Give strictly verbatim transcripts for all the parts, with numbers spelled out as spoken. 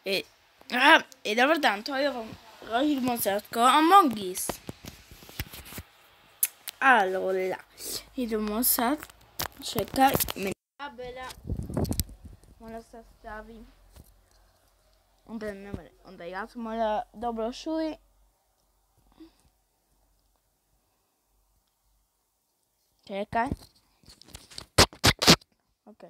E, ah, e da pertanto io il mosaico Among Us. Allora, il mosaico cerca bella ona se stavi onda ne onda ja sam mora dobro čuli. Čekaj. Ok.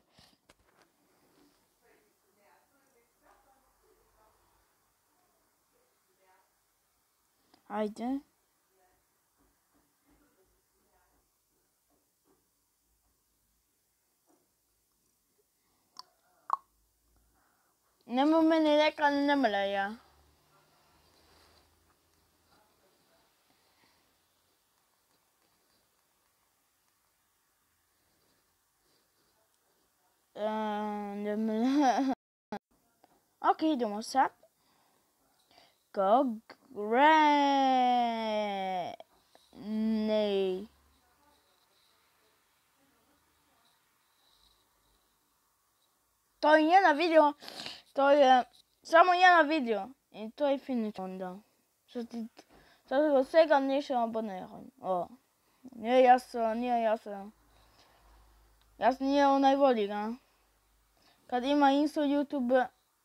Ajde. Nemoj meni rekla ne mora ja. Ok, idemo sad. Go Granny. To je njena video, to je samo njena video i to je finish onda. Što ti, što od svega ništa aboniram. O, nije jasno, nije jasno. Jasno nije onaj voli ga. Kad ima Insta, YouTube,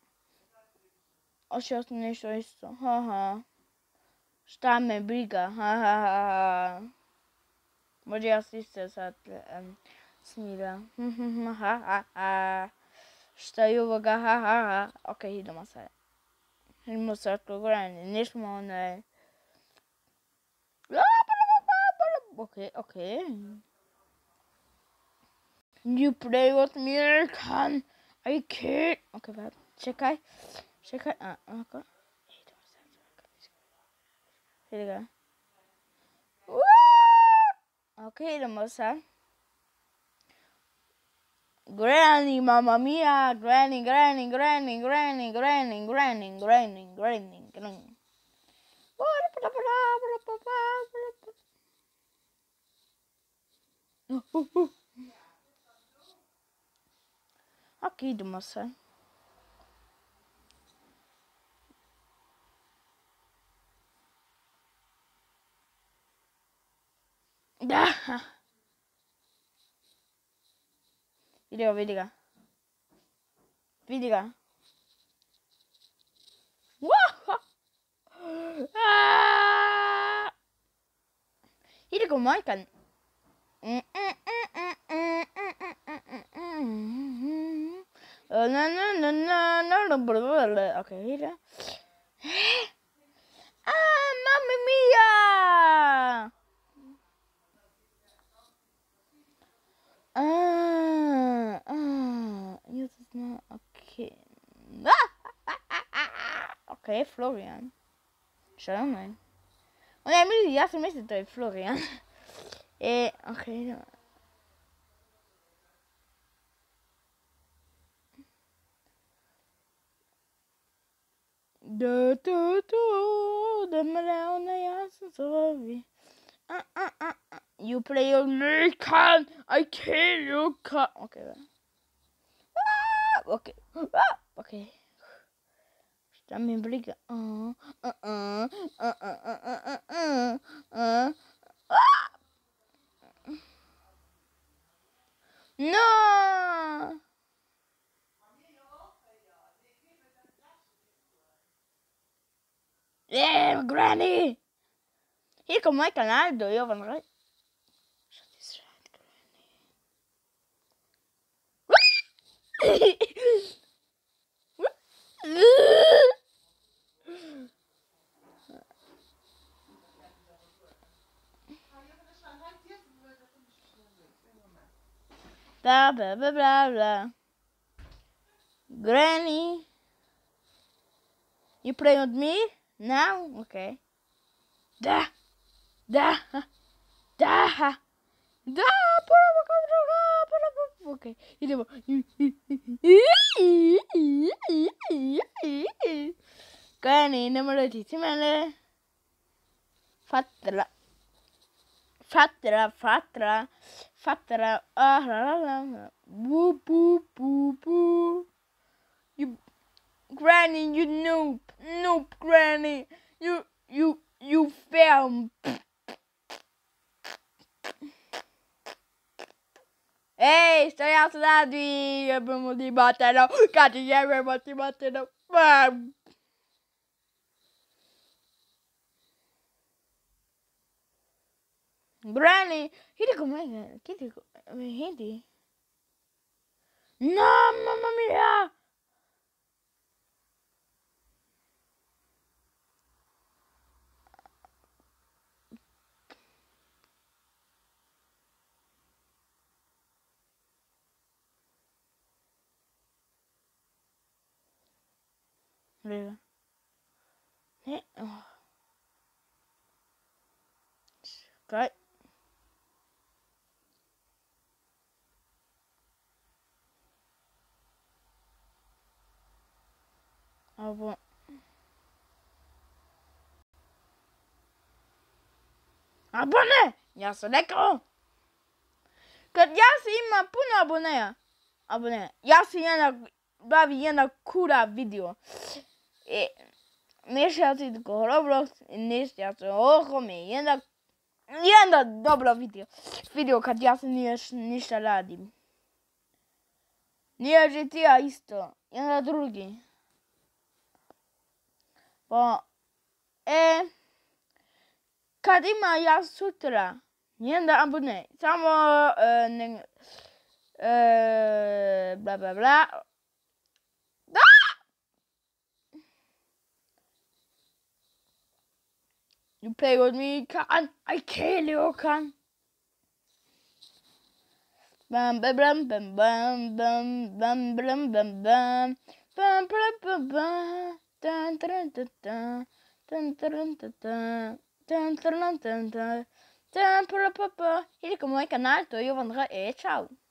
oš jasno nešto isto, haha. Šta me briga, hahaha. Može ja si se sad um, snira, hahaha. Šta je ovoga, hahaha. Ok, idemo sad. Idemo sad kod Granny, nismo onaj. Ok, ok. You play with me, I can. I can't. Ok, vada. Čekaj. Čekaj. A, ok. Vidi ga. Ok, idemo sad. Granny, mamma mia. Granny, Granny, Granny, Granny, Granny, Granny, Granny, Granny, Granny. Ok, idemo sad. Da. Vidi ga, vidi ga. Vidi ga. Vidi ga, majkan. Ok, vidi. Ah, mamma mia! Ah, ah, io no, ok. Ok, Florian. Šta ne? Ona misli, ja sam mislila to je Florian. E, ok, idemo. Da, da, da, da mre ona ja sam zovi. Uh, uh, uh, uh. You play your American, I kill you. Ok, da. Ok, ok. Šta mi briga? Uh, uh, uh, uh, uh, uh, uh, uh, uh. No! Yeah, Granny! Hier komt mijn kanaal door, joh, van de Wat is red, Granny? Bla bla bla bla bla. Granny, you play with me now? Okay. Da, da, da, da. Okay. Idemo. Granny, ne morati mene. Fatela. Fatela, fatela, fatela. Ah la la la. Boo boo boo boo. You Granny, you noob, noob, Granny, you, you, you fail. Ehi, stai alzati, abbiamo di battere, cazzo, abbiamo di battere. Granny, vedi com'è, vedi, vedi? No, mamma mia! Vedi? Eh, oh. Ok. Abone. Abone! Ja, så lekker! Kad ja si ima puno aboneja. Aboneja. Ja si jedna, bavi jedna kura video. E, nešto si tako Roblox i nešto se oko mi. Jedna, jedna dobra video. Video kad ja se niješ ništa radim. Nije G T A isto. Jedna drugi. Pa, e, kad ima ja sutra, nijedna abone, samo uh, ne, uh, bla bla bla. Da! You play with me, can I kill you, can? Bam bam bam bam bam bam bam bam bam bam bam bam bam dun dun dun dun dun dun dun dun dun dun dun dun dun. Hej, kom på mitt kanal, då jag vandrar, ciao!